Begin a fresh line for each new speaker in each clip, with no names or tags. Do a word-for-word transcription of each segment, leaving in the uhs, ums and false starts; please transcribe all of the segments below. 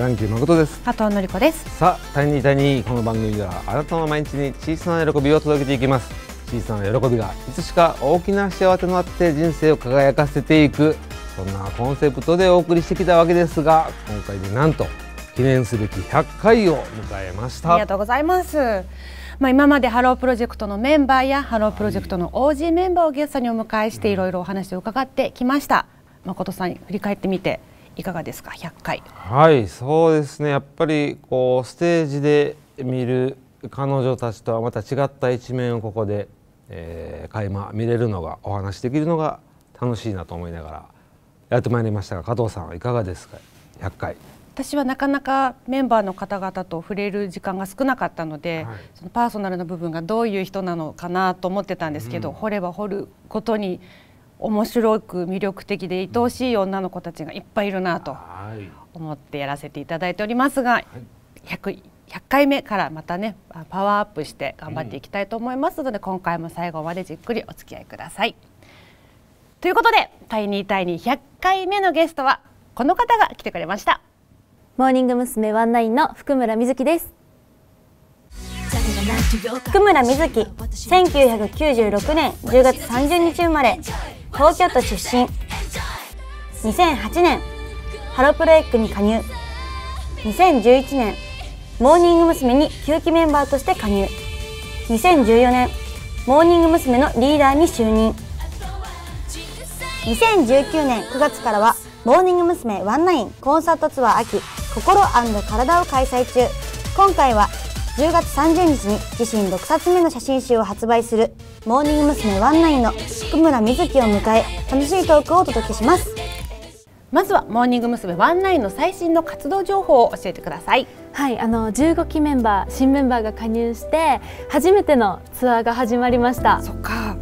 南球誠です。
加藤典子です。
さあ、タイニータイニー、この番組ではあなたの毎日に小さな喜びを届けていきます。小さな喜びがいつしか大きな幸せとなって人生を輝かせていく、そんなコンセプトでお送りしてきたわけですが、今回でなんと記念すべきひゃっかいを迎えました。
ありがとうございます。まあ、今までハロープロジェクトのメンバーやハロープロジェクトの オージー メンバーをゲストにお迎えしていろいろお話を伺ってきました。誠さん、振り返ってみていかがですか、ひゃっかい。
はい、そうですね。やっぱりこうステージで見る彼女たちとはまた違った一面をここで、えー、垣間見れるのが、お話しできるのが楽しいなと思いながらやってまいりましたが、加藤さんはいかがですか、ひゃっかい。
私はなかなかメンバーの方々と触れる時間が少なかったので、はい、そのパーソナルな部分がどういう人なのかなと思ってたんですけど、うん、掘れば掘るごとに面白く魅力的で愛おしい女の子たちがいっぱいいるなと思ってやらせていただいておりますが、はい、ひゃっかいめからまたねパワーアップして頑張っていきたいと思いますので、うん、今回も最後までじっくりお付き合いください。ということで、タイニータイニーひゃっかいめのゲストはこの方が来てくれました。
モーニング娘。ワンナインの福村瑞希です。福村瑞希、せんきゅうひゃくきゅうじゅうろくねんじゅうがつさんじゅうにち生まれ、東京都出身。にせんはちねんハロプロエッグに加入。にせんじゅういちねんモーニング娘。にきゅうきメンバーとして加入。にせんじゅうよねんモーニング娘。のリーダーに就任。にせんじゅうきゅうねんくがつからはモーニング娘。ワンナインコンサートツアー秋心&体を開催中。今回はじゅうがつさんじゅうにちに自身ろくさつめの写真集を発売するモーニング娘。ワンナインの福村瑞希を迎え、楽しいトークをお届けします。
まずはモーニング娘。ワンナインの最新の活動情報を教えてください。
はい、あのじゅうごきメンバー、新メンバーが加入して初めてのツアーが始まりました。
そっか、
はい、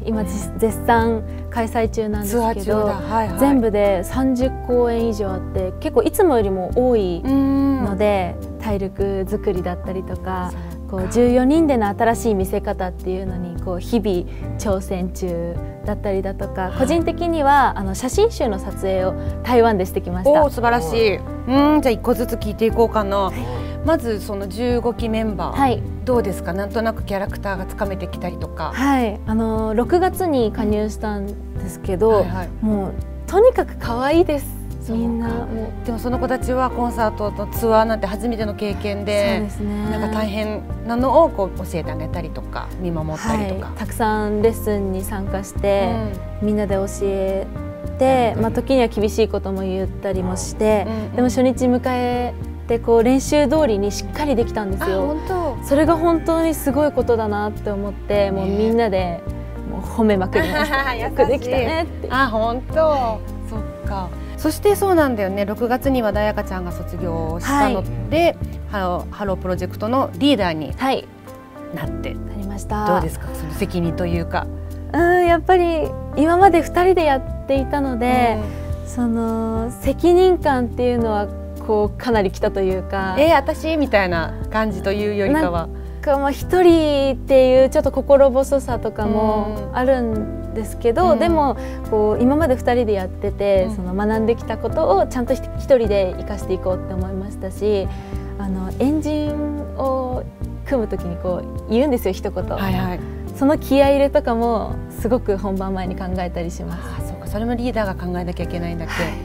今絶賛開催中なんですけど、
はいはい、
全部でさんじゅっこうえん以上あって、結構いつもよりも多いので、体力作りだったりとか、こうじゅうよにんでの新しい見せ方っていうのにこう日々挑戦中だったりだとか、個人的にはあの写真集の撮影を台湾でしてきました。
おー、素晴らしい。うん、じゃあいっこずつ聞いていこうかな。はい、まずそのじゅうごきメンバー、はい、どうですか、なんとなくキャラクターがつかめてきたりとか。
はい、あのろくがつに加入したんですけど、はいはい、もうとにかく可愛いです。みんなもう。
でもその子たちはコンサートとツアーなんて初めての経験で、そうですね、なんか大変なのをこう教えてあげたりとか見守ったりとか、
はい、たくさんレッスンに参加して、うん、みんなで教えて、まあ、時には厳しいことも言ったりもして、うんうん、でも初日迎えてこう練習通りにしっかりできたんですよ。
本当、
それが本当にすごいことだなって思って、もうみんなでもう褒めまくりました。よくできたねって。
あ、本当、そっか。そしてそうなんだよね、ろくがつにはだやかちゃんが卒業したので、はい、ハロー、ハロープロジェクトのリーダーになって、はい、な
りました。
どうですか、その責任というか。
うん、やっぱり今までふたりでやっていたので、うん、その責任感っていうのはこうかなりきたというか、
えー、私みたいな感じというよりかは、
一人っていうちょっと心細さとかもあるんですけど、うん、でもこう今までふたりでやってて、うん、その学んできたことをちゃんと一人で生かしていこうって思いましたし、あのエンジンを組む時にこう言うんですよ、一言。はいはい、その気合い入れとかもすごく本番前に考えたりします。
あ、そうか、それもリーダーが考えなきゃいけないんだっけ。はい、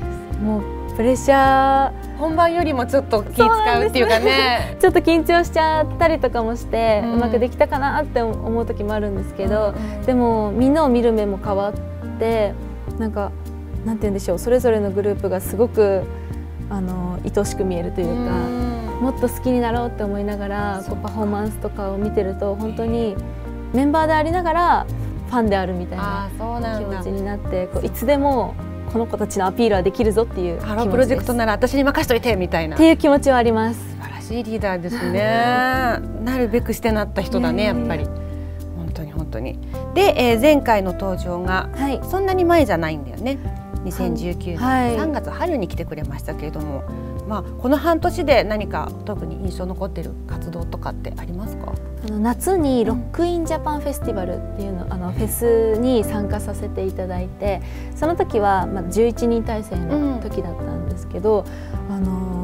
もうプレッシャー、
本番よりもちょっと気使うっていうかね、
ちょっと緊張しちゃったりとかもして、うん、うまくできたかなって思う時もあるんですけど、うんうん、でもみんなを見る目も変わって、なんかなんて言うんでしょう、それぞれのグループがすごくあの愛しく見えるというか、うん、もっと好きになろうって思いながらこうパフォーマンスとかを見てると、本当にメンバーでありながらファンであるみたいな気持ちになって、こういつでもこの子たちのアピールはできるぞっていう気持ちです。
ハロープロジェクトなら私に任しといてみたいな
っていう気持ちはあります。
素晴らしいリーダーですね。なるべくしてなった人だね、やっぱり。本当に本当に。で、えー、前回の登場が、はい、そんなに前じゃないんだよね。にせんじゅうきゅうねん、はい、さんがつ春に来てくれましたけれども、まあ、この半年で何か特に印象残っている活動とかってありますか？
あの夏にロックインジャパンフェスティバルっていうの、あのフェスに参加させていただいて、その時はまあじゅういちにん体制の時だったんですけど、うん、あの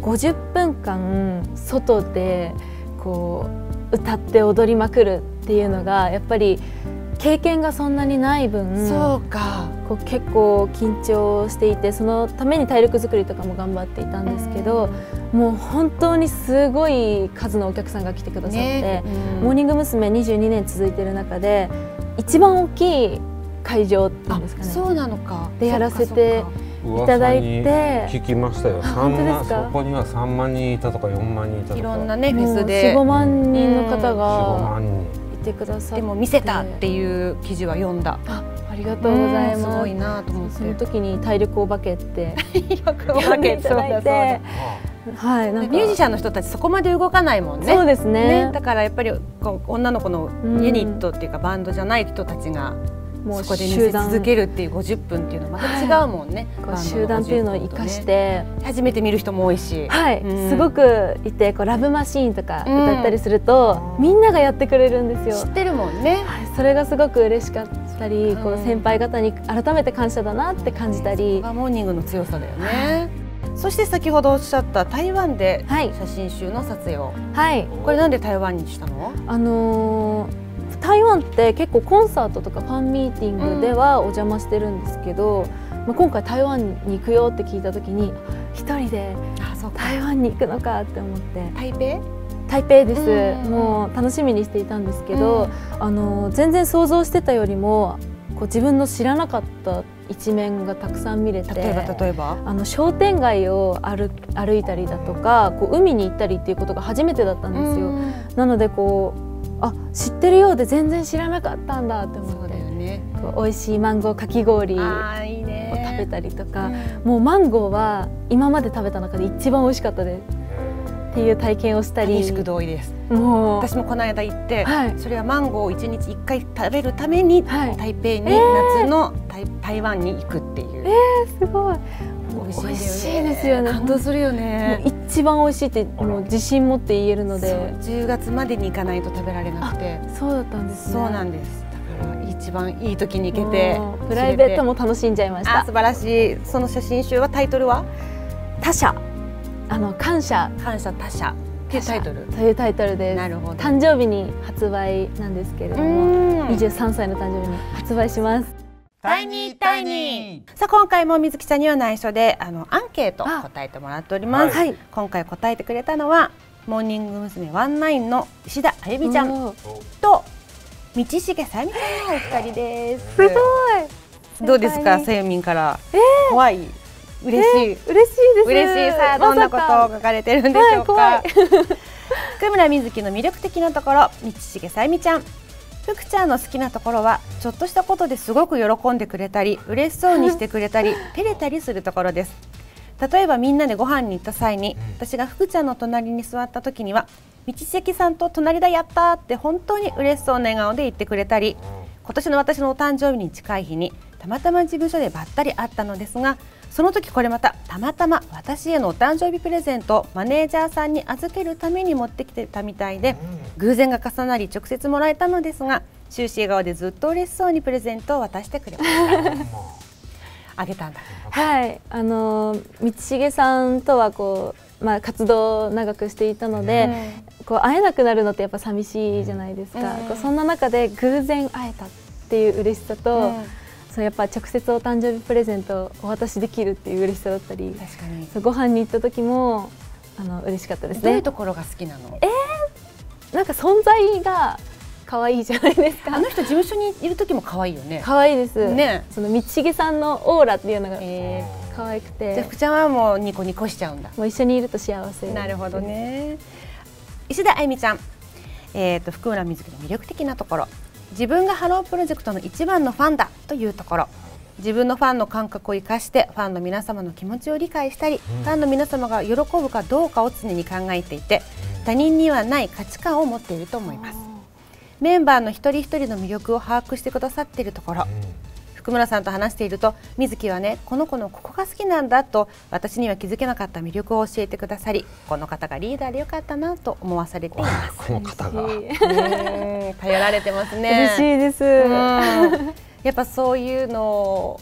ごじゅっぷんかん外でこう歌って踊りまくるっていうのがやっぱり経験がそんなにない分、
そうか、
こう結構緊張していて、そのために体力作りとかも頑張っていたんですけど、もう本当にすごい数のお客さんが来てくださって、ね、モーニング娘。にじゅうにねん続いてる中で一番大きい会場っていうんですかね。
そうなのか。
でやらせていただいて、
聞きましたよ。さんまん、そこにはさんまんにんいたとかよんまんにんいたとか、
いろんなねフェスで
よん、ごまんにんの方が
よん、ごまんにん
いてくださって、
でも見せたっていう記事は読んだ。
あ、ありがとうございます。
すごいなと思って、
その時に体力お化けって
よくお
呼んでいただいて、はい、
なんかミュージシャンの人たちそこまで動かないもんね。
そうですね。
ね、だからやっぱりこう女の子のユニットっていうかバンドじゃない人たちがもうそこで見せ続けるっていうごじゅっぷんっていうのはまた違うもんね。
はい、集団っていうのを生かして、
初めて見る人も多いし、
はい、うん、すごくいて、こうラブマシーンとか歌ったりすると、うん、みんながやってくれるんですよ。
知ってるもんね。
はい、それがすごく嬉しかったり、こう先輩方に改めて感謝だなって感じたり、
そこがモーニングの強さだよね。そして先ほどおっしゃった台湾で写真集の撮影を、はい、これなんで台湾にしたの？
あのー台湾って結構コンサートとかファンミーティングではお邪魔してるんですけど、うん、まあ今回台湾に行くよって聞いた時に一人で台湾に行くのかって思って。
台北？
台北です、うん、もう楽しみにしていたんですけど、うん、あの全然想像してたよりもこう自分の知らなかった一面がたくさん見れて、
例えば例えば
あの商店街を歩歩いたりだとか、こう海に行ったりっていうことが初めてだったんですよ。うん、なのでこうあ、知ってるようで全然知らなかったんだって思って、ね、こう美味しいマンゴーかき氷を食べたりとか、うん、もうマンゴーは今まで食べた中で一番美味しかったですっていう体験をしたり。
激しく同意です。
もう
私もこの間行って、はい、それはマンゴーをいちにちいっかい食べるために、はい、台北に、えー、夏の台台湾に行くっていう。
えー、すごい美味しいですよね。
感動するよね。
もう一番美味しいってもう自信持って言えるので、
じゅうがつまでに行かないと食べられなくて。
そうだったんですね。
そうなんです。だから一番いい時に行けて、
プライベートも楽しんじゃいました。
あ、素晴らしい。その写真集はタイトルは
他者、あの感謝
感謝他者っていうタイトル
というタイトルです。
なるほど。
誕生日に発売なんですけれども、にじゅうさんさいの誕生日に発売します。
タイニータイニー。さあ今回も水木さんには内緒であのアンケート答えてもらっております。はい、今回答えてくれたのはモーニング娘。ワンナインの石田あゆみちゃんと道重さゆみちゃんのお二人です。
すごい。
どうですか、さゆみんから。えー、怖い。嬉しい。
嬉しいです。
嬉しい。さあどんなことを書かれてるんでしょうか。福村瑞希の魅力的なところ、道重さゆみちゃん。福ちゃんの好きなところはちょっとしたことですごく喜んでくれたり嬉しそうにしてくれたり照れたりするところです。例えばみんなでご飯に行った際に私が福ちゃんの隣に座った時には道重さんと隣だやったって本当に嬉しそうな笑顔で言ってくれたり、今年の私のお誕生日に近い日にたまたま事務所でばったり会ったのですが、その時これまたたまたま私へのお誕生日プレゼントをマネージャーさんに預けるために持ってきてたみたいで、偶然が重なり直接もらえたのですが、終始笑顔でずっと嬉しそうにプレゼントを渡してくれました。あげたんだ。
はい、あの道重さんとはこう、まあ、活動を長くしていたので、うん、こう会えなくなるのってやっぱ寂しいじゃないですか。うん、こうそんな中で偶然会えたっていう嬉しさと、うん、そうやっぱ直接お誕生日プレゼントをお渡しできるっていう嬉しさだったり、
確かに
そうご飯に行った時もあの嬉しかったですね。
どういうところが好きなの？
えー、なんか存在が可愛いじゃないですか。
あの人事務所にいる時も可愛いよね。
可愛いです。
ね、
その道重さんのオーラっていうのが可愛くて。
じゃあ福ちゃんはもうニコニコしちゃうんだ。
もう一緒にいると幸せ。
なるほどね。石田あゆみちゃん、えっと福村瑞希の魅力的なところ、自分がハロープロジェクトの一番のファンだというところ、自分のファンの感覚を生かしてファンの皆様の気持ちを理解したり、うん、ファンの皆様が喜ぶかどうかを常に考えていて、他人にはない価値観を持っていると思います。メンバーの一人一人の魅力を把握してくださっているところ、うん、福村さんと話していると、瑞希はねこの子のここが好きなんだと私には気づけなかった魅力を教えてくださり、この方がリーダーでよかったなと思わされています。
この方が
頼られてますね。
嬉しいです。
やっぱそういうの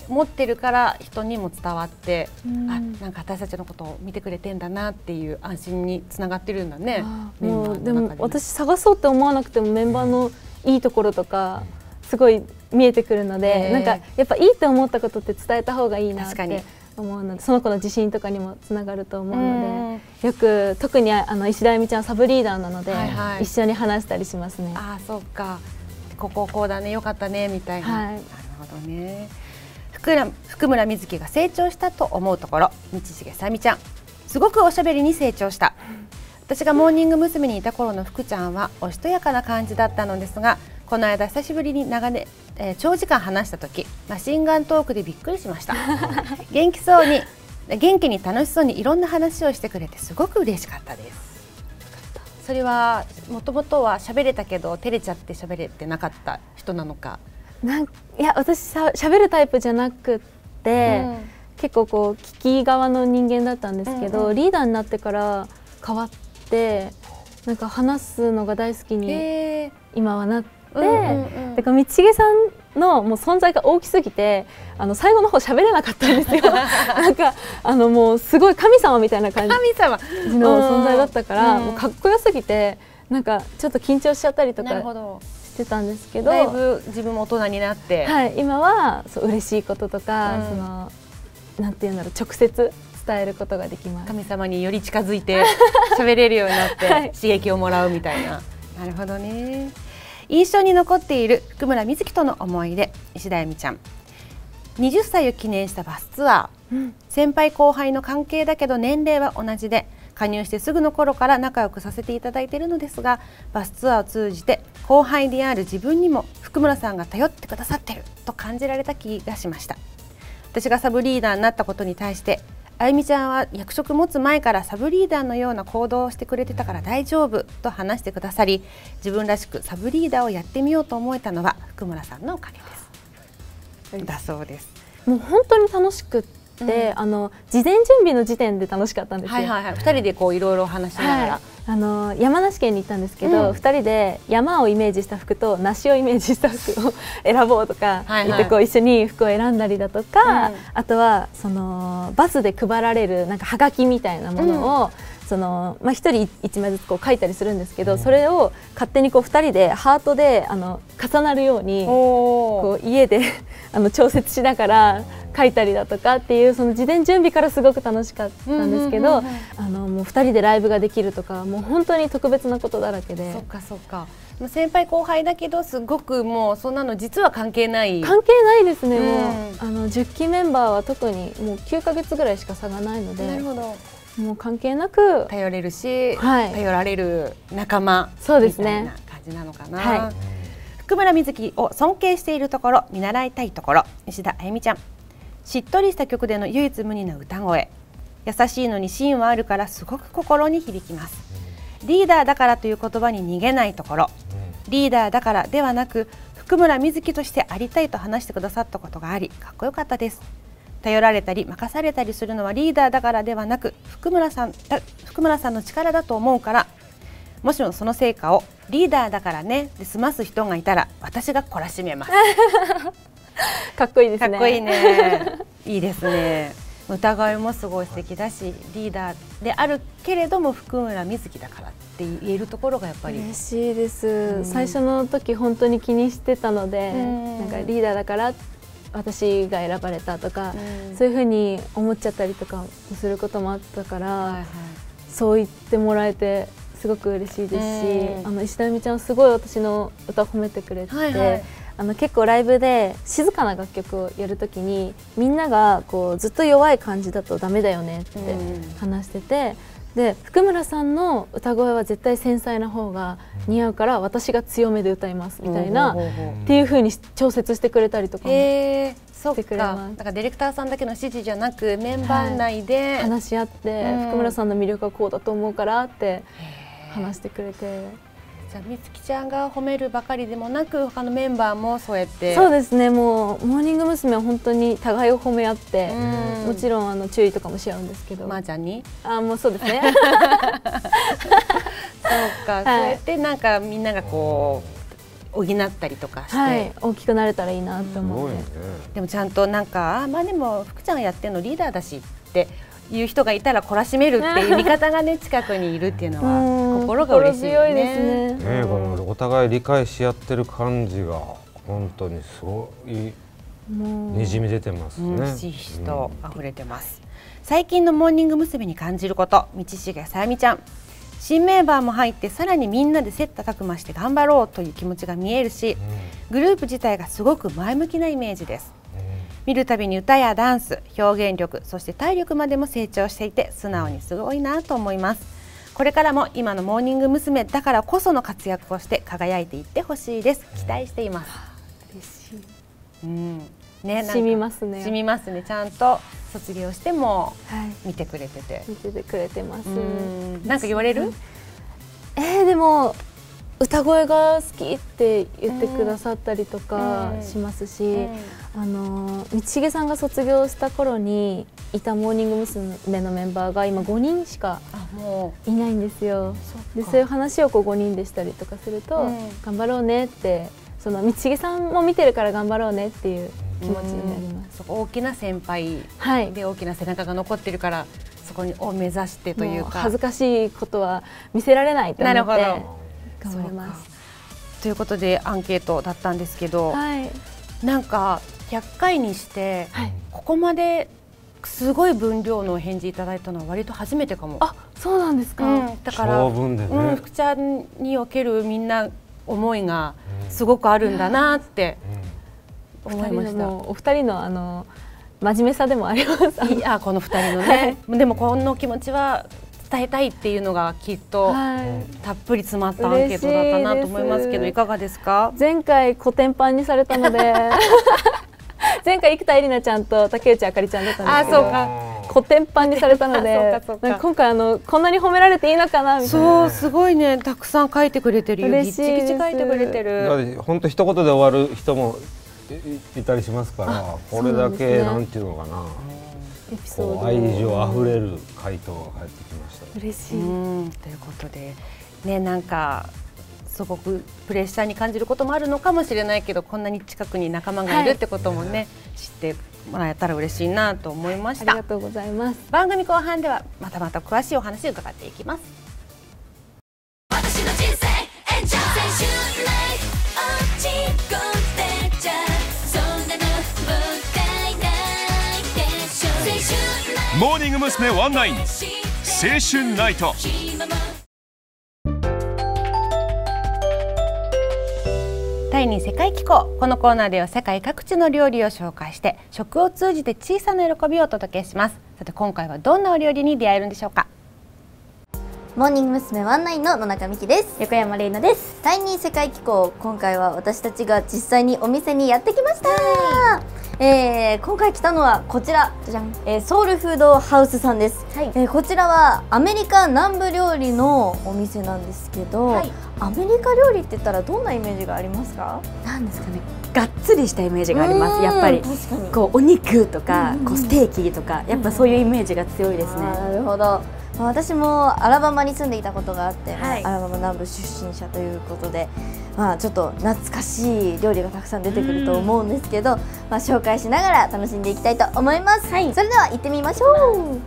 持ってるから人にも伝わって、
うん、
あ、なんか私たちのことを見てくれてんだなっていう安心につながってるんだね。
もうでも私探そうって思わなくてもメンバーのいいところとかすごい見えてくるので、なんかやっぱいいって思ったことって伝えた方がいいなって思うので、その子の自信とかにもつながると思うので、よく特にあの石田あゆみちゃんサブリーダーなので、はいはい、一緒に話したりしますね。
ああ、そうか。こここうだね、よかったねみたいな。はい、なるほどね。福村福村瑞希が成長したと思うところ、道重さみちゃん、すごくおしゃべりに成長した。私がモーニング娘。にいた頃の福ちゃんはおしとやかな感じだったのですが、この間久しぶりに長年、えー、長時間話した時、マシンガントークでびっくりしました。元気そうに元気に楽しそうにいろんな話をしてくれてすごく嬉しかったです。それはもともとは喋れたけど照れちゃって喋れてなかった人なのか。
なんいや、私さ喋るタイプじゃなくて、うん、結構こう聞き側の人間だったんですけど、うんうん、リーダーになってから変わって、なんか話すのが大好きに今はなって、うんうんうん、だから道重さんのもう存在が大きすぎて、あの最後の方喋れなかったんですよ。なんかあのもうすごい神様みたいな感じの存在だったから、うん、もうかっこよすぎて、なんかちょっと緊張しちゃったりとかしてたんですけど、
だいぶ自分も大人になって、
はい、今はそう嬉しいこととか、うん、そのなんていうんだろう、直接伝えることができます。
神様により近づいて喋れるようになって、はい、刺激をもらうみたいな。なるほどね。印象に残っている福村瑞希との思い出、石田あゆみちゃん。はたちを記念したバスツアー、うん、先輩後輩の関係だけど年齢は同じで、加入してすぐの頃から仲良くさせていただいているのですが、バスツアーを通じて後輩である自分にも福村さんが頼ってくださってると感じられた気がしました。私がサブリーダーになったことに対して、あゆみちゃんは役職持つ前からサブリーダーのような行動をしてくれてたから大丈夫と話してくださり、自分らしくサブリーダーをやってみようと思えたのは福村さんのおかげです、はい、だそうです。
もう本当に楽しくって、うん、あの事前準備の時点で楽しかったんですよ。
はいはいはい、ふたりでこういろいろ話しながら、はい、
あの山梨県に行ったんですけど、うん、ふたりで山をイメージした服と梨をイメージした服を選ぼうとか言って、こう一緒に服を選んだりだとか、うん、あとはそのバスで配られるなんかはがきみたいなものを、うん、そのまあ、ひとりいちまいずつこう書いたりするんですけど、うん、それを勝手にこうふたりでハートであの重なるようにこう家であの調節しながら書いたりだとかっていう、その事前準備からすごく楽しかったんですけど、あのもうふたりでライブができるとか、もう本当に特別なことだらけで。
そっかそっか。先輩後輩だけどすごくもうそんなの実は関係ない。
関係ないですね。うん、もうあのじゅっきメンバーは特にもうきゅうかげつぐらいしか差がないので。なるほど。もう関係なく
頼れるし、はい、頼られる仲間みたいな感じなのかな。はい、福村瑞希を尊敬しているところ、見習いたいところ、石田あゆみちゃん。しっとりした曲での唯一無二の歌声、優しいのに芯はあるからすごく心に響きます。リーダーだからという言葉に逃げないところ、リーダーだからではなく福村瑞希としてありたいと話してくださったことがあり、かっこよかったです。頼られたり任されたりするのはリーダーだからではなく福村さんだ福村さんの力だと思うから、もしもその成果をリーダーだからねで済ます人がいたら私が懲らしめます。
かっこいいですね。
かっこいいね。いいですね。歌声もすごい素敵だし、リーダーであるけれども福村瑞希だからって言えるところがやっぱり
嬉しいです、うん、最初の時本当に気にしてたので、なんかリーダーだから私が選ばれたとか、うん、そういうふうに思っちゃったりとかすることもあったから、はいはい、そう言ってもらえてすごく嬉しいですし、うん、あの石田あゆみちゃんすごい私の歌を褒めてくれて、はいはい、あの結構ライブで静かな楽曲をやるときにみんながこうずっと弱い感じだとダメだよねって話してて、うん、で福村さんの歌声は絶対繊細な方が似合うから私が強めで歌いますみたいな、うん、っていう風に調節してくれたりとかもしてくれます。
だからディレクターさんだけの指示じゃなくメンバー内で、
はい、話し合って、うん、福村さんの魅力はこうだと思うからって話してくれて。
じゃあみつきちゃんが褒めるばかりでもなく他のメンバーもそうやって。
そうですね、もうモーニング娘。は本当に互いを褒め合って、もちろんあの注意とかもし合うんですけど、
まーちゃんに
あもうそうですね。
そうか、はい、そうやってなんかみんながこう補ったりとかして、
はい、大きくなれたらいいなと思って、ね、
でもちゃんとなんかあまあでも福ちゃんがやってるのリーダーだしっていう人がいたら懲らしめるっていう味方がね近くにいるっていうのは心が嬉しいですね。
ね、このお互い理解し合ってる感じが本当にすごいにじみ出てますね。
ひしひしと溢れてます。最近のモーニング娘。に感じること、道重さやみちゃん。新メンバーも入ってさらにみんなで切磋琢磨して頑張ろうという気持ちが見えるし、グループ自体がすごく前向きなイメージです。見るたびに歌やダンス、表現力、そして体力までも成長していて素直にすごいなと思います。これからも今のモーニング娘。だからこその活躍をして輝いていってほしいです。期待しています。
嬉しい。
うん、ね、
染みますね。
染みますね。ちゃんと卒業しても見てくれてて、はい、
見ててくれてます。
なんか言われる？
えー、でも歌声が好きって言ってくださったりとかしますし、うんうん、あの道重さんが卒業した頃にいたモーニング娘。のメンバーが今ごにんしかいないんですよ。でそういう話をこうごにんでしたりとかすると、うん、頑張ろうねって、その道重さんも見てるから頑張ろうねっていう気持ちになります。
大きな先輩で大きな背中が残ってるから、そこを目指してというか、
恥ずかしいことは見せられないと思って頑張ります。
ということでアンケートだったんですけど、はい、なんかひゃっかいにして、はい、ここまですごい分量のお返事いただいたのは割と初めてかも。
あ、そうなんですか。
うん、だから
長文でね、
うん、福ちゃんにおけるみんな思いがすごくあるんだなって思いました。
お二人のあの真面目さでもあります。
いや、この二人のね、でもこの気持ちは伝えたいっていうのがきっとたっぷり詰まったアンケートだったなと思いますけど、いかがですか？
前回コテンパンにされたので前回生田絵梨奈ちゃんと竹内あかりちゃんだったんですけど、あ、そうか、コテンパンにされたので今回あのこんなに褒められていいのかなみたいな。
そう、すごいね、たくさん書いてくれてるよ。ぎっちぎち書いてくれてる。
本当一言で終わる人もいたりしますから、これだけなんていうのかな、エピソード愛情あふれる回答が返ってきました。
嬉しい。
ということでね、なんかすごくプレッシャーに感じることもあるのかもしれないけど、こんなに近くに仲間がいるってこともね、はい、知ってもらえたら嬉しいなと思いました。
ありがとうございます。
番組後半ではまたまた詳しいお話を伺っていきます。私の人生エンジョ
イモーニング娘。ワンナイン青春ナイト。
第二世界機構、このコーナーでは世界各地の料理を紹介して食を通じて小さな喜びをお届けします。さて今回はどんなお料理に出会えるんでしょうか。
モーニング娘。ワンナインの野中美希です。
横山玲奈です。
第二世界機構、今回は私たちが実際にお店にやってきました。えー、今回来たのはこちら、じゃじゃん、えー、ソウルフードハウスさんです。はい、えー、こちらはアメリカ南部料理のお店なんですけど、はい、アメリカ料理って言ったらどんなイメージがありますか？
なんですかね、がっつりしたイメージがあります。やっぱりこうお肉とかこうステーキとか、やっぱそういうイメージが強いですね。
なるほど。私もアラバマに住んでいたことがあって、はい、アラバマ南部出身者ということで、まあ、ちょっと懐かしい料理がたくさん出てくると思うんですけど、まあ、紹介しながら楽しんでいきたいと思います。はい、それでは行ってみましょう。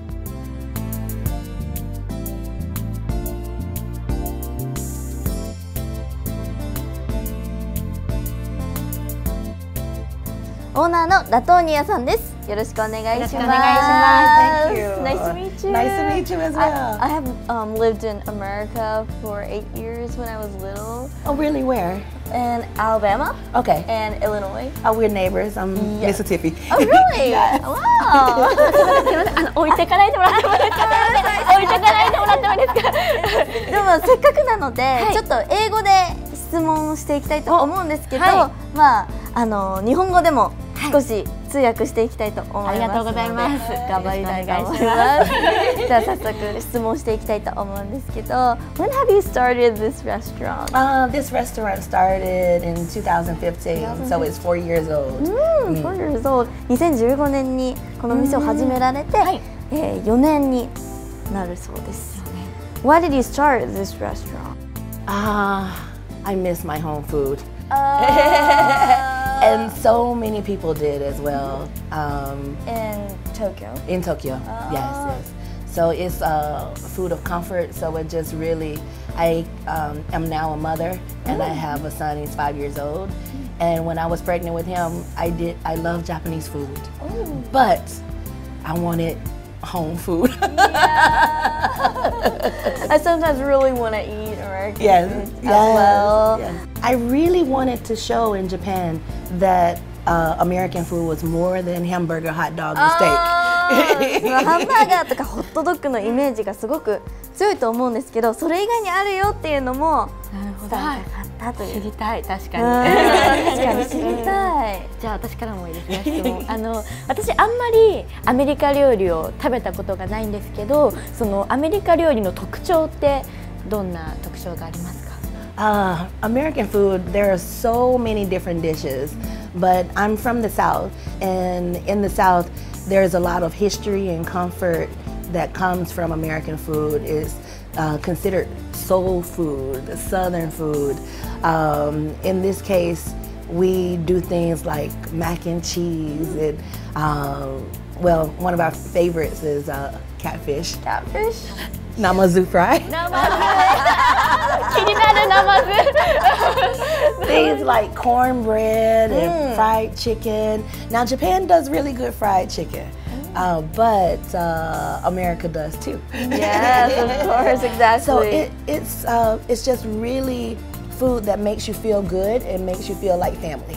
オーナーのラトーニアさんです。よろしくお願いします。お願いします。Nice to meet you.
Nice to meet you as well.
I, I have um, lived in America for eight years when I was little.
Oh, really? Where?
In Alabama.
Okay.
And Illinois.
Oh, we're neighbors. I'm
yes.
Mississippi.
Oh, really?
Yes.
Wow.
あの置いてかないでもらってもいいですか？置いてかないでもらってもいいですか？
でもせっかくなので、はい、ちょっと英語で質問していきたいと思うんですけど、はい、まああの日本語でも少し通訳していきたいと思います。ありがとうございます。頑張りたいと思います。じゃあ早速質問していきたいと思うんですけど、When have you started this restaurant?
Uh, this restaurant started in twenty fifteen, so it's four years old.
うん、four years old. にせんじゅうごねんにこの店を始められて、はい、えー、よねんになるそうです。Why did you start this restaurant?
ああ。
I miss my home food.
Uh,
And so many people did as well. Um,
in Tokyo.
in Tokyo, yes, yes. So it's a food of comfort. So it just really, I um, am now a mother, and I have a son. He's five years old. And when I was pregnant with him, I did. I love Japanese food, but I wanted home food.
I sometimes really want to eat American
Yes,
food as
yes,
well.
yes. I really wanted to show in Japan that uh, American food was more than hamburger, hot dog, and steak.
ハンバーガーとかホットドッグのイメージがすごく強いと思うんですけど、それ以外にあるよっていうのも伝えたかったという。
知りたい、確か
うん
に。
確かに知りたい。
じゃあ私からもいいですね、質問。あの私あんまりアメリカ料理を食べたことがないんですけど、そのアメリカ料理の特徴ってどんな特徴がありますか？
Uh, American food, there are so many different dishes, but I'm from the South, and in the South, there's a lot of history and comfort that comes from American food. It's uh, considered soul food, Southern food. Um, in this case, we do things like mac and cheese, and um, well, one of our favorites is uh, catfish.
Catfish?
Namazu fry.
気になるナマズ。
Things like cornbread and fried chicken. Now Japan does really good fried chicken, uh, but uh, America does too.
Yes, of course, exactly.
So it, it's uh, it's just really food that makes you feel good and makes you feel like family.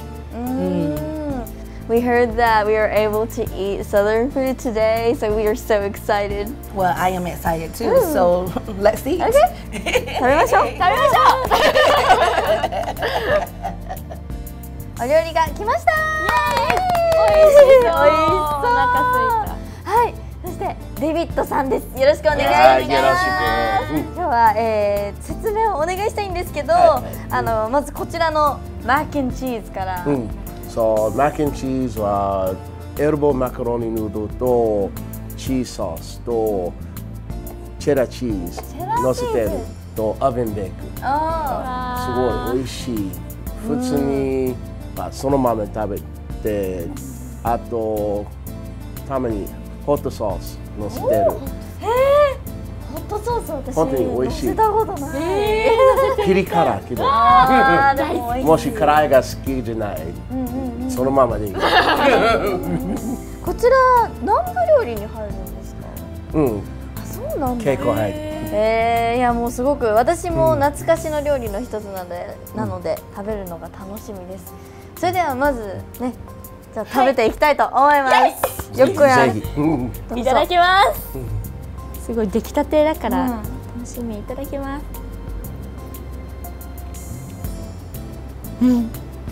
We heard that we are able to eat Southern food today, so we are so excited.
Well, I am excited too. So let's eat.
Okay. 食べましょう。食べましょう。お料理が来ました。
美味しそう。
美味しそう。
お腹空い
はい。そしてデビッドさんです。よろしくお願いします。
はいよろしく
今日は、えー、説明をお願いしたいんですけど、あのまずこちらのマックンチーズから。
うん、そう、マックンチーズはエルボーマカロニヌードルとチーズソースとチェダーチーズ乗せてるとオーブンベーク。すごい美味しい。普通に、まあ、そのまま食べて、あとたまにホットソース乗せてる。
ホットソース私
本当に美味しい。
乗せたことない。
ピリ辛けど、
あーでも美味しい。
もし辛いが好きじゃない、そのままでいい。
こちら南部料理に入るんですか？
うん、
あ、そうなんだ。
結構入る。
えー、いやもうすごく私も懐かしの料理の一つなので、うん、なので食べるのが楽しみです。それではまずね、じゃあ食べていきたいと思います。よっこやん。
ぜひ。
いただきます。
すごい出来たてだから楽しみ。いただきます。うん。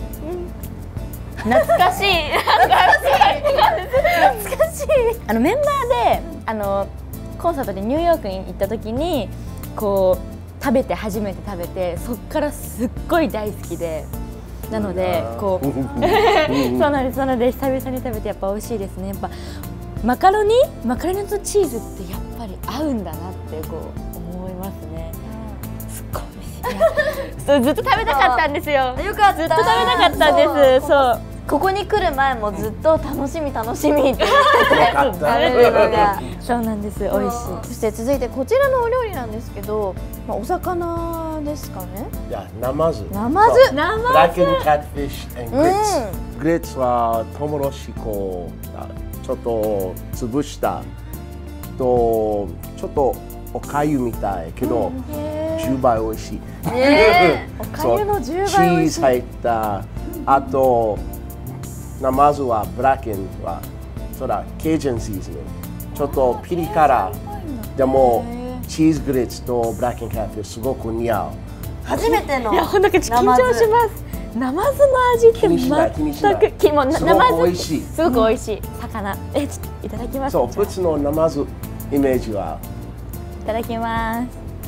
懐かしい。懐かしい。懐かしい。あのメンバーであのコンサートでニューヨークに行った時にこう食べて初めて食べてそっからすっごい大好きで。なのでこうそうなんです。なので久々に食べてやっぱ美味しいですね。やっぱマカロニマカロニとチーズってやっぱり合うんだなってこう思いますね。すっごい美味しい。そうずっと食べたかったんですよ。
よかった。
ずっと食べたかったんです。そう。
ここに来る前もずっと楽しみ楽しみって言ってて食べるのが
そうなんです。美味しい。
そして続いてこちらのお料理なんですけど、まあお魚ですかね。
いや、ナマズ。
ナマズ。
ナマズ。ブラックンキャットフィッシュ and grits。グリッツはトウモロコシをちょっと潰したとちょっとおかゆみたいけどじゅうばい美味しい。
おかゆのじゅうばい美味しい。
チーズ入ったあとナマズはブラックンはそらケージャンシーズンちょっとピリ辛でもチーズグリッツとブラックンキャットフィッシュすごく似合う。
初めての
いやほんと緊張します。ナマズの味って全くきもナマズすごく美味しい魚。えちょっといただきます。
そう普通のナマズイメージは。
いただきます。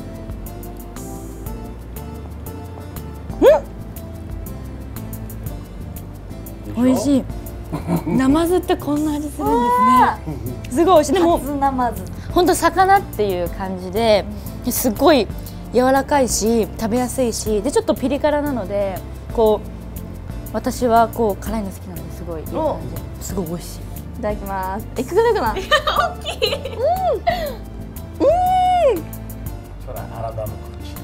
うん。美味しい。ナマズってこんな味するんですね。すごい美味しい。でも
ナマズ。
本当魚っていう感じですごい
柔らかいし食べやすいし、でちょっとピリ辛なので、こう私はこう辛いの好きなのですごいいい感じ、すごい美味しい。
いただきます。え、くぐるかな。大きい。うん。うん。
それあらだの口。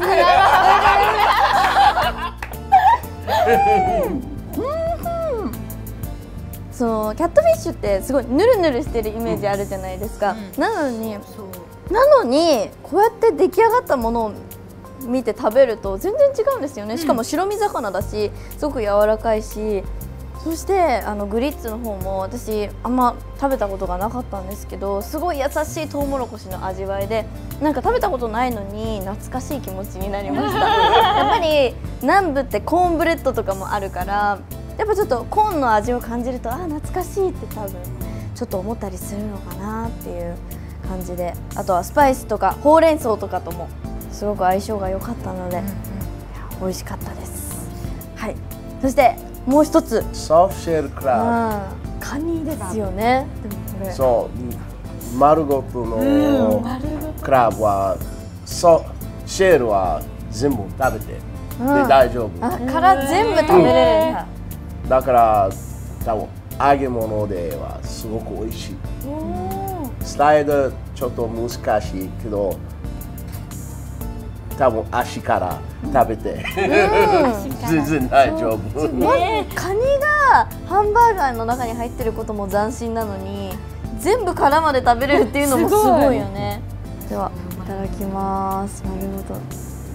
そのキャットフィッシュってすごいヌルヌルしてるイメージあるじゃないですか。うん、なのに、なのにこうやって出来上がったものを見て食べると全然違うんですよね。しかも白身魚だし、すごく柔らかいし。そしてあのグリッツの方も私あんま食べたことがなかったんですけど、すごい優しいトウモロコシの味わいで、なんか食べたことないのに懐かしい気持ちになりました。やっぱり南部ってコーンブレッドとかもあるから、やっぱちょっとコーンの味を感じると、あ、懐かしいって多分ちょっと思ったりするのかなっていう感じで、あとはスパイスとかほうれん草とかともすごく相性が良かったので、うん、うん、美味しかったです。はい、そしてもう一つ、
ソフトシェルクラ
ブ、カニですよね。でもこれ
そう丸ごとのクラブは、ソシェルは全部食べて、うん、で大丈夫。
あ、殻全部食べれるんだ。
だから多分揚げ物ではすごく美味しい。スライドちょっと難しいけど、多分足から食べて全然大丈夫。
カニがハンバーガーの中に入ってることも斬新なのに、全部殻まで食べれるっていうのもすごいよね。ではいただきます。丸ごと。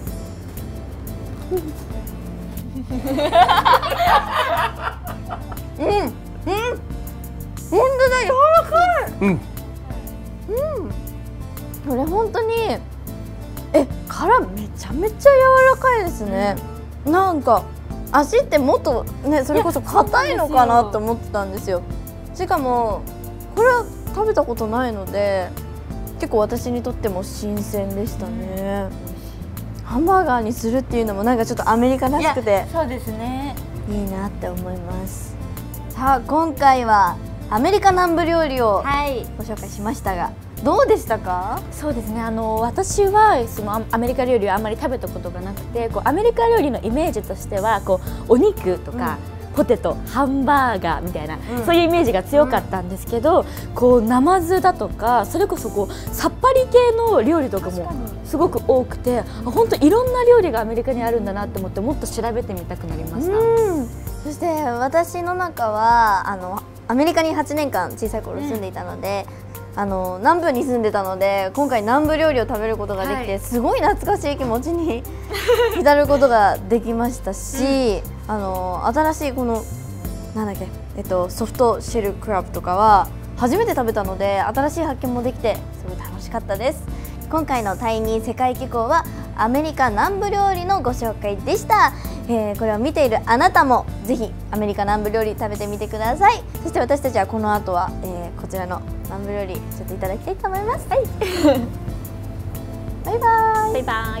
うんうん、本当だ、柔らかい。うんうん、これ本当に、え、殻めちゃめちゃ柔らかいですね。うん、なんか足ってもっとね、それこそ硬いのかなと思ってたんですよ。しかもこれは食べたことないので、結構私にとっても新鮮でしたね。うん、ハンバーガーにするっていうのもなんかちょっとアメリカらしくて、
そうですね、
いいなって思います。さあ今回はアメリカ南部料理をご紹介しましたが、はい、どうでしたか？
そうですね、あの私はそのアメリカ料理をあんまり食べたことがなくて、こうアメリカ料理のイメージとしてはこうお肉とか、うん、ポテト、ハンバーガーみたいな、うん、そういうイメージが強かったんですけど、うん、こうナマズだとか、それこそこうさっぱり系の料理とかもすごく多くて、本当いろんな料理がアメリカにあるんだなって思って、もっと調べてみたくなりました。
うん、そして私の中はあのアメリカにはちねんかん小さい頃住んでいたので、うん、あの南部に住んでたので、今回南部料理を食べることができて、はい、すごい懐かしい気持ちに浸ることができましたし、うん、あの新しいこのなんだっけ、えっと、ソフトシェルクラブとかは初めて食べたので、新しい発見もできてすごい楽しかったです。今回のタイニー世界紀行はアメリカ南部料理のご紹介でした。えー、これを見ているあなたもぜひアメリカ南部料理食べてみてください。そして私たちはこの後は、えー、こちらの南部料理ちょっといただきたいと思います。はい、バイバイ。
バイバイ。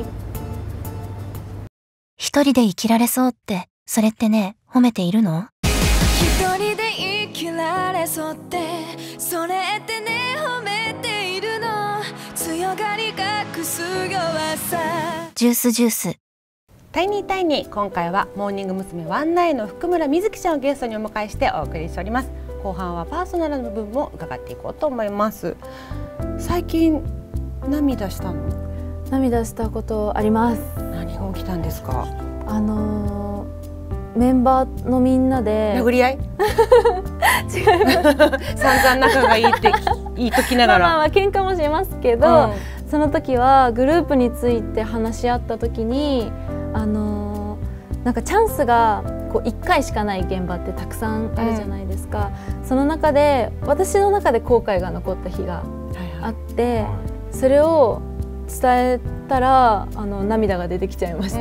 一人で生きられそうって、それってね、褒めているの？
一人で生きられそうって、それってね、褒めているの？強がり隠す弱さ。
ジュースジュース。
タイニータイニー、今回はモーニング娘。ワンナイの福村みずきちゃんをゲストにお迎えしてお送りしております。後半はパーソナルの部分も伺っていこうと思います。最近涙したの？
涙したことあります。
何が起きたんですか？
あのー、メンバーのみんなで
殴り合い？違います散々仲がいいって言いときながら、
まあまあ喧嘩もしますけど、うん、その時はグループについて話し合った時に、あのー、なんかチャンスがこういっかいしかない現場ってたくさんあるじゃないですか。うん、その中で私の中で後悔が残った日があって、はいはい、それを伝えたらあの涙が出てきちゃいました。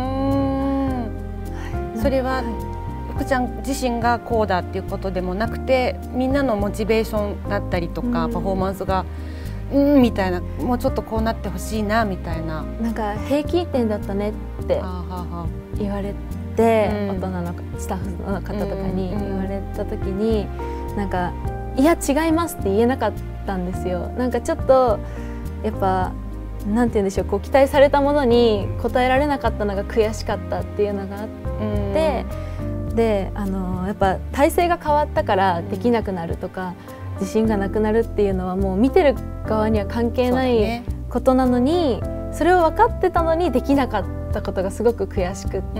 それは福ちゃん自身がこうだっていうことでもなくて、みんなのモチベーションだったりとか、うん、パフォーマンスがうんみたいな、もうちょっとこうなってほしいなみたいな、
なんか平均点だったねって言われて、うん、大人のスタッフの方とかに言われた時に、なんかいや違いますって言えなかったんですよ。なんかちょっとやっぱなんて言うんでしょう、こう期待されたものに応えられなかったのが悔しかったっていうのがあって、であのやっぱ体制が変わったからできなくなるとか自信がなくなるっていうのはもう見てる側には関係ないことなのに、それを分かってたのにできなかったことがすごく悔しくって、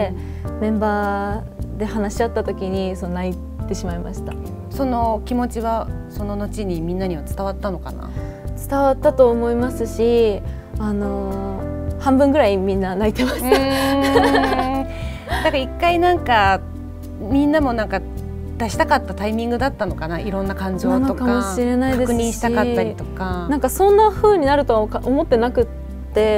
メンバーで話し合った時にその泣いてしまいました。
その気持ちはその後にみんなには伝わったのかな？
伝わったと思いますし、あのー、半分ぐらいみんな泣いてました。
だから一回なんかみんなもなんか出したかったタイミングだったのかな、いろんな感情とか
かもしれないですし、
確認したかったりとか、
なんかそんな風になるとは思ってなくって、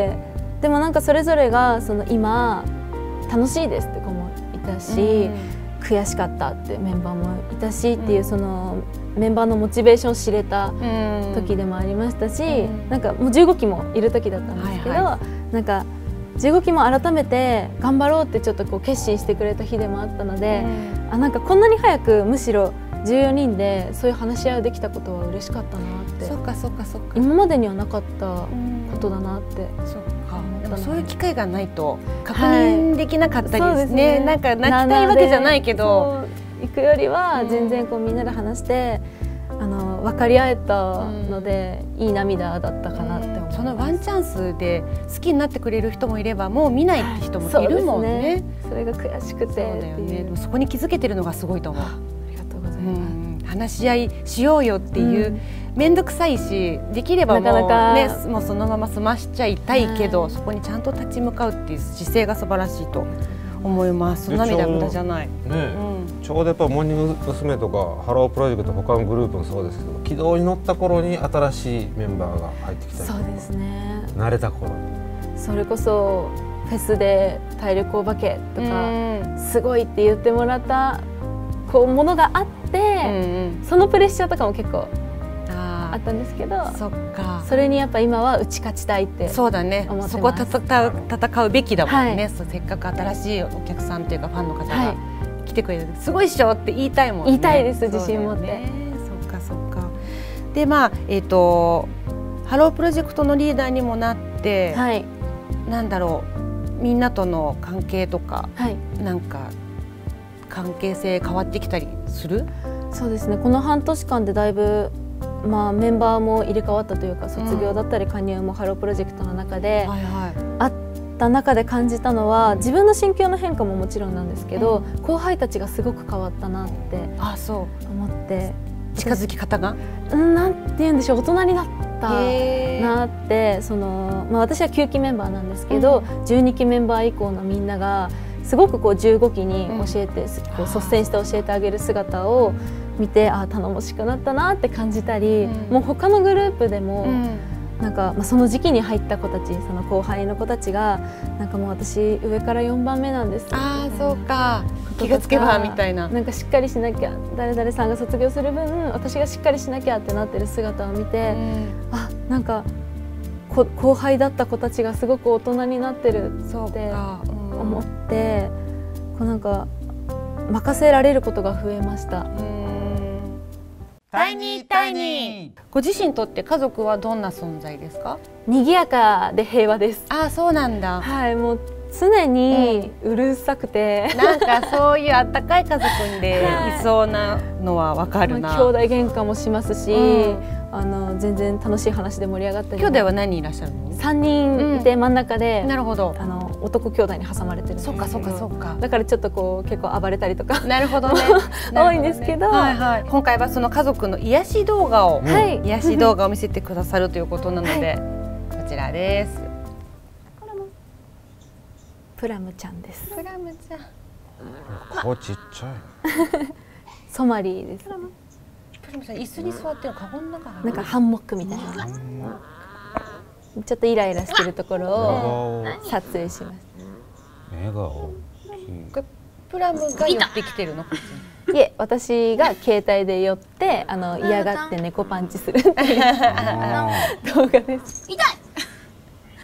でもなんかそれぞれがその今楽しいですって子もいたし、悔しかったってメンバーもいたしっていう、そのメンバーのモチベーションを知れた時でもありましたし、なんかもうじゅうごきもいる時だったんですけど、なんかじゅうごきも改めて頑張ろうってちょっとこう決心してくれた日でもあったので、あ、なんかこんなに早くむしろじゅうよにんでそういう話し合いをできたことは嬉しかったなって。
そっかそっかそっか。
今までにはなかったことだなって。
そっか。でもそういう機会がないと確認できなかったりですね。なんか泣きたいわけじゃないけど、
行くよりは全然こうみんなで話して。あの分かり合えたので、うん、いい涙だったかなって思います。
そのワンチャンスで好きになってくれる人もいればもう見ないって人もいるもんね。はい、 そ, ね
それが悔しくて。そうだよね。
でもそこに気づけてるのがすごいと思う。
ありがとうございます。うん、
話し合いしようよっていう面倒、うん、くさいし、できればもうね、なかなかもうそのまま済ましちゃいたいけど、はい、そこにちゃんと立ち向かうっていう姿勢が素晴らしいと思います。涙無駄じゃない。ね、
うん、ちょうどやっぱモーニング娘。とかハロープロジェクト他のグループもそうですけど、軌道に乗った頃に新しいメンバーが入ってきたり、
そうですね、
慣れた頃、
それこそフェスで体力お化けとかすごいって言ってもらったこうものがあって、うんうん、そのプレッシャーとかも結構あったんですけど、
そっか、
それにやっぱ今は打ち勝ちたいって
そうだね、そこは戦う、戦うべきだもんね、はい、せっかく新しいお客さんというかファンの方が来てくれる、すごいっしょって言いたいもんね。
言いたいです、自信持って。
ね、そっかそっか。でまあえっ、ー、とハロープロジェクトのリーダーにもなって、はい、なんだろう、みんなとの関係とか、はい、なんか関係性変わってきたりする？
そうですね、この半年間でだいぶまあ、メンバーも入れ替わったというか、卒業だったり加入もハロープロジェクトの中であった中で感じたのは、自分の心境の変化ももちろんなんですけど、うん、後輩たちがすごく変わったなって思って、
近づき方が、
うん、なんて言うんでしょう、大人になったなって。その、まあ、私はきゅうきメンバーなんですけど、うん、じゅうにきメンバー以降のみんながすごくこうじゅうごきに教えて、うん、こう率先して教えてあげる姿を見て、ああ頼もしくなったなって感じたり、うん、もう他のグループでも、うん、なんか、まあ、その時期に入った子たち、その後輩の子たちがなんかもう私上からよんばんめなんです、
ああそうか、気がつけばみたいな、
なんかしっかりしなきゃ、誰々さんが卒業する分私がしっかりしなきゃってなってる姿を見て、うん、あ、なんかこ後輩だった子たちがすごく大人になってるって思って、こうなんか任せられることが増えました。うん、
タイニータイニー。ご自身にとって家族はどんな存在ですか？
賑やかで平和です。
ああ、そうなんだ。
はい、もう常にうるさくて、
うん、なんかそういうあったかい家族でいそうなのはわかるな。
兄弟喧嘩もしますし、うん、あの全然楽しい話で盛り上がったり。
兄弟は何人いらっしゃるの？
さんにんいて真ん中で、
うん、なるほど、
あの男兄弟に挟まれてるんですけど、
そうかそうかそうか。
だからちょっとこう結構暴れたりとか、
なるほどね
多いんですけど、
はいはい、今回はその家族の癒し動画を、はい、癒し動画を見せてくださるということなので、はい、こちらです。
プラムちゃんです。
プラムちゃん。
顔ちっちゃい。
ソマリーです。
プラムちゃん椅子に座ってる、カゴの中。
なんかハンモックみたいな。ちょっとイライラしてるところを撮影します。
笑顔。
プラムが寄ってきてるの？
いえ、私が携帯で寄ってあの嫌がって猫パンチするっていう動画です。
痛い。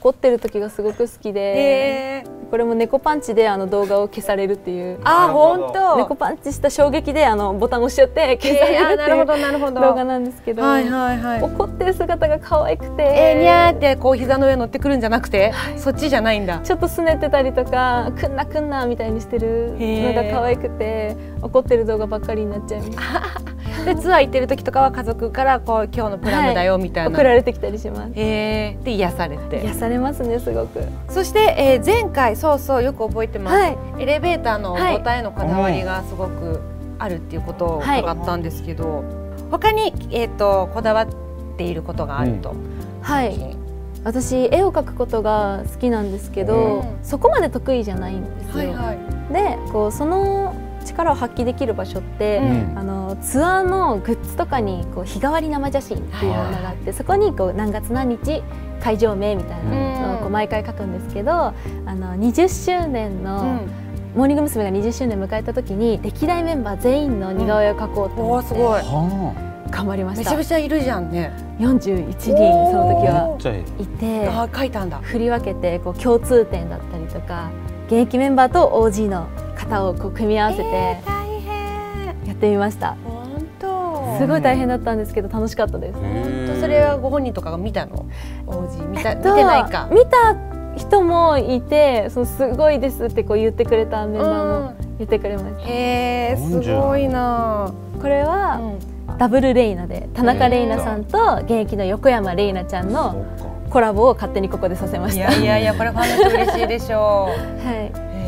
怒ってる時がすごく好きで、これも猫パンチであの動画を消されるっていう。
あ、本当。
猫パンチした衝撃であのボタンを押しちゃって消されるっていう動画なんですけど、怒ってる姿が可愛くて、
えー、にゃーってこう膝の上乗ってくるんじゃなくて、そっちじゃないんだ。
ちょっと拗ねてたりとか、くんなくんなみたいにしてるのが可愛くて、怒ってる動画ばっかりになっちゃいます。
でツアー行ってる時とかは家族からこう今日のプランだよみたいな、
送られてきたりします。
えー、で癒されて。
癒されますね、すごく。
そして、えー、前回そうそうよく覚えてます、はい、エレベーターのボタンへのこだわりがすごくあるっていうことを伺ったんですけど、はい、他に、えー、とこだわっていることがあると、うん、
はい、私絵を描くことが好きなんですけど、うん、そこまで得意じゃないんですよ。はいはい、でこうその力を発揮できる場所って、うん、あのツアーのグッズとかにこう日替わり生写真っていうのがあって、はい、そこにこう何月何日会場名みたいなのをこう毎回書くんですけど、あのにじゅっしゅうねんの、うん、モーニング娘。がにじゅっしゅうねん迎えた時に歴代メンバー全員の似顔絵を描こうと思って、うん、おーすごい頑張りました。
めちゃめちゃいるじゃんね。
よんじゅういちにんその時はいて、
あ書いたんだ。
振り分けてこう共通点だったりとか、現役メンバーと オージー の方をこう組み合わせてやってみました。
本当
すごい大変だったんですけど楽しかったです。
本当それはご本人とかが見たの？ オージー 見た、見てないか。
見た人もいて、そのすごいですってこう言ってくれたメンバーも言ってくれました。
へー、すごいな。
これは、うん、ダブルレイナで田中レイナさんと現役の横山レイナちゃんのコラボを勝手にここでさせました。
いやいやいや、これファンの人嬉しいでしょう。
はい。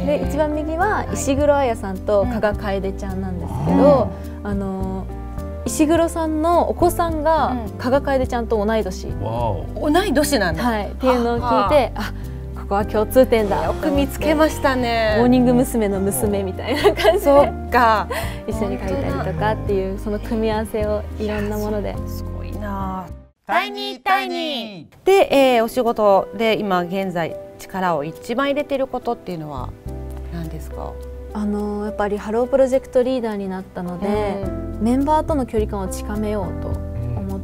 で一番右は石黒彩さんと加賀楓ちゃんなんですけど、うん、あの石黒さんのお子さんが加賀楓ちゃんと同い年、うん、
同い年なんだ、
はい、っていうのを聞いて、あ、ここは共通点だ。
よく見つけましたね。
モーニング娘。の娘みたいな感じで、
そっか
一緒に描いたりとかっていうその組み合わせをいろんなもので。
すごいな。タイニータイニーで、えー、お仕事で今現在力を一番入れていることっていうのは何ですか？
あのやっぱりハロープロジェクトリーダーになったので、うん、メンバーとの距離感を近めようと思って、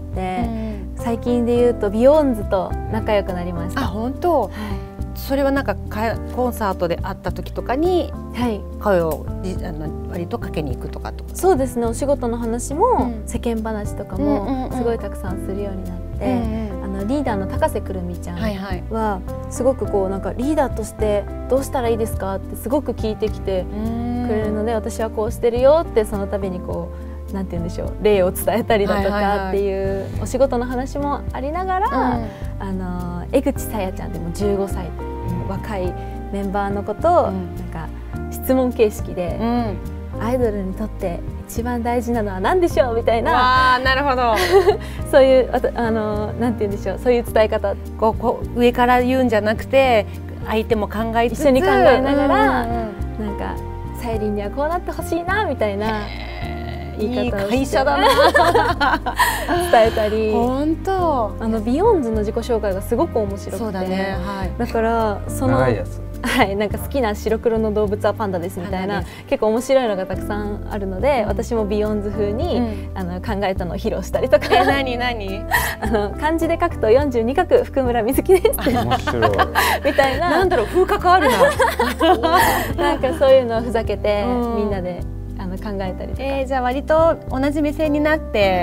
うん、最近で言うとビヨーンズと仲良くなりました。
あ、本当？はい、それはなんかコンサートで会った時とかに声をあの割とかけに行くとかとか。
そうですね、お仕事の話も、うん、世間話とかもすごいたくさんするようになって、うんうん、あのリーダーの高瀬くるみちゃんはすごくこうなんかリーダーとしてどうしたらいいですかってすごく聞いてきてくれるので、私はこうしてるよってその度にこうなんて言うんでしょう、例を伝えたりだとかっていうお仕事の話もありながら、うん、あの江口さやちゃんでもじゅうごさいという若いメンバーのことを、うん、なんか質問形式で、うん、アイドルにとって一番大事なのは何でしょうみたいな。
あー、なるほど
そういうあのなんて言うんでしょう、そういう伝え方、
こうこう上から言うんじゃなくて相手も考えつつ
一緒に考えながら、うん、なんかさゆりんにはこうなってほしいなみたいな言い方をして、いい会社だな伝えたり。
本当、
あのビヨンズの自己紹介がすごく面白くて、
そうだね、はい、
だからその長いやつ、はい、なんか好きな白黒の動物はパンダですみたいな結構面白いのがたくさんあるので、うん、私もビヨンズ風に、うん、あの考えたのを披露したりとか。
え、何何
あの漢字で書くとよんじゅうに画福村瑞希です面白いみたいな、
なんだろう、風格あるな
なんかそういうのをふざけて、うん、みんなであの考えたりとか、
えー、じゃあ割と同じ目線になって、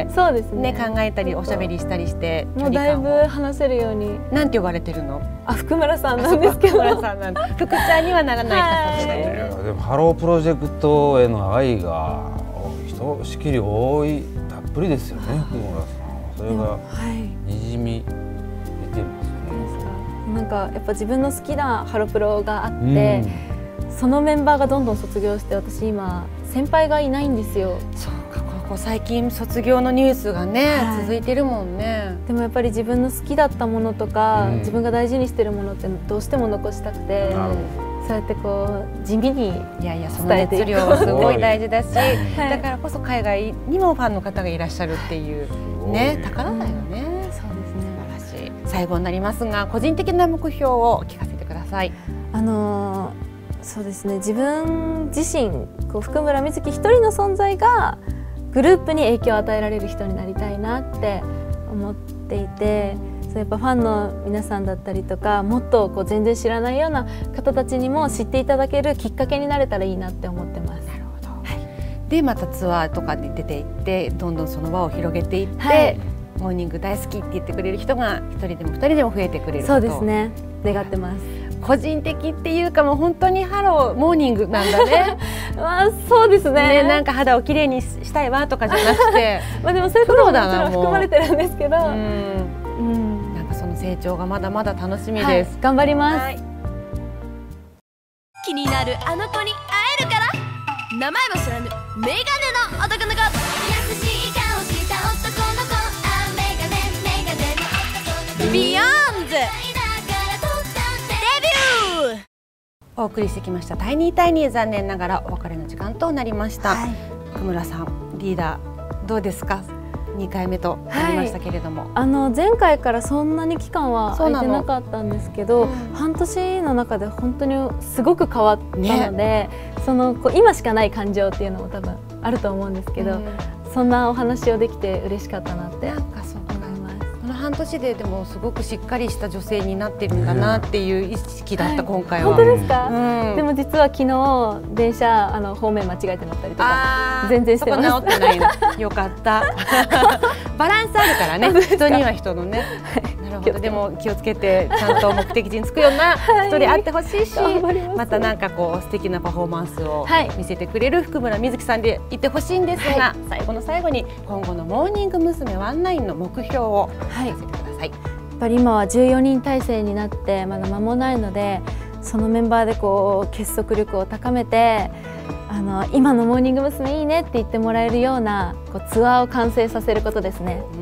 そうですね、
ね、考えたりおしゃべりしたりして、
もうだいぶ話せるように。
なんて呼ばれてるの？
あ、福村さんなんですけど、
福村さんなんだ。福ちゃんにはならない形で。
でもハロープロジェクトへの愛がひとしきり多い、たっぷりですよね、福村さんは。それがにじみ出てますね。
なんかやっぱ自分の好きなハロプロがあって、うん、そのメンバーがどんどん卒業して、私今先輩がいないんですよ。
そうか、ここ最近卒業のニュースがね、はい、続いてるもんね。
でもやっぱり自分の好きだったものとか、うん、自分が大事にしてるものってどうしても残したくて、そうやってこう地味に
いやいや、その熱量すごい大事だし、だからこそ海外にもファンの方がいらっしゃるっていうね、宝だよね。
そうですね、
素晴らしい。最後になりますが、個人的な目標を聞かせてください。
あのーそうですね、自分自身こう福村瑞希一人の存在がグループに影響を与えられる人になりたいなって思っていて、そそうやっぱファンの皆さんだったりとか、もっとこう全然知らないような方たちにも知っていただけるきっかけになれたらいいなって思ってます。
なるほど、はい、でまたツアーとかに出ていってどんどんその輪を広げていって、はい、モーニング大好きって言ってくれる人が一人でも二人でも増えてくれること。
そうですね、願ってます。
個人的っていうかもう本当にハローモーニングなんだね。
まあそうですね。
ね、なんか肌をきれいにしたいわとかじゃなくて、
まあでもそういうことももちろん含まれてるんですけど、うん、
うん、なんかその成長がまだまだ楽しみです。
はい、頑張ります。はい、
気になるあの子に会えるから、名前は知らぬメガネの男の子。優しい顔した男の子、あメガネメガネの男の子。ビヨンズ
お送りしてきましたタイニータイニー、残念ながらお別れの時間となりました。はい、久村さんリーダーどうですか？にかいめとなりましたけれども、はい、
あの前回からそんなに期間は空いてなかったんですけど、うん、半年の中で本当にすごく変わったので、ね、そのこう今しかない感情っていうのも多分あると思うんですけど、うん、そんなお話をできて嬉しかったなって。
なんかそう思います。この半年ででもすごくしっかりした女性になってるんだなっていう意識だった、はい、今回は。
本当ですか？うん、でも実は昨日電車あの方面間違えて乗ったりとか全然してます。
そこ直ってないの。よかった。バランスあるからね。人には人のね。なるほど。でも気をつけてちゃんと目的地に着くような人であってほしいし、またなんかこう素敵なパフォーマンスを見せてくれる福村瑞希さんでいてほしいんですが、最後の最後に今後のモーニング娘。ワンナインの目標を聞かせてください。や
っぱり今はじゅうよにん体制になってまだ間もないので、そのメンバーでこう結束力を高めて、あの今のモーニング娘。いいねって言ってもらえるようなこうツアーを完成させることですね。
うん、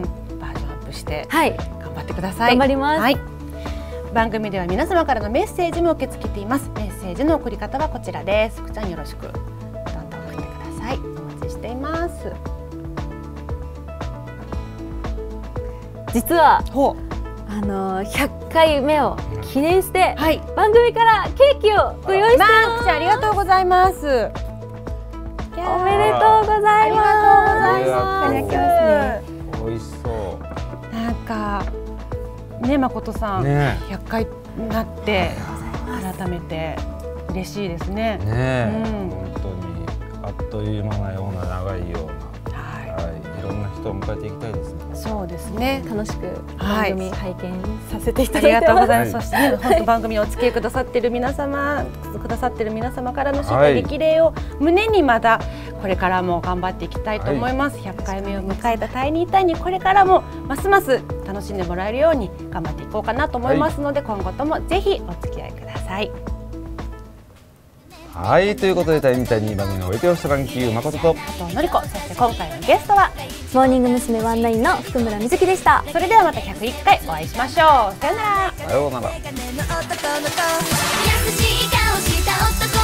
バージョンアップして、
はい、
頑張ってください。
頑張ります。
はい、番組では皆様からのメッセージも受け付けています。メッセージの送り方はこちらです。福ちゃんよろしく。どんどん送ってください。お待ちしています。
実はあのひゃっかいめを記念して、はい、番組からケーキをご用意してます。
マークちゃんありがとうございます。
おめでとうございます。
ありがとうございます。
美味しそう。
なんかね、誠さん、ね、ひゃっかいになって改めて嬉しいですね。
ね、うん、本当にあっという間なような長いような、はい、はい、いろんな人を迎えていきたいですね。
そうですね。
楽しく番組拝見させていただいてます。
ありがとうございます。そしてね、本当番組にお付き合いくださっている皆様、くださっている皆様からの祝福激励を胸にまたこれからも頑張っていきたいと思います。はい、ひゃっかいめを迎えたタイニータイニー、これからもますます楽しんでもらえるように頑張っていこうかなと思いますので、はい、今後ともぜひお付き合いください。
はい、ということでタイニータイニー番組のお相手をしたランキング誠と
加藤のり子、そして今回のゲストは
モーニング娘。ワンナインの福村瑞希でした。
それではまたひゃくいっかいお会いしましょう。さよなら。
さようなら。
優しい顔した男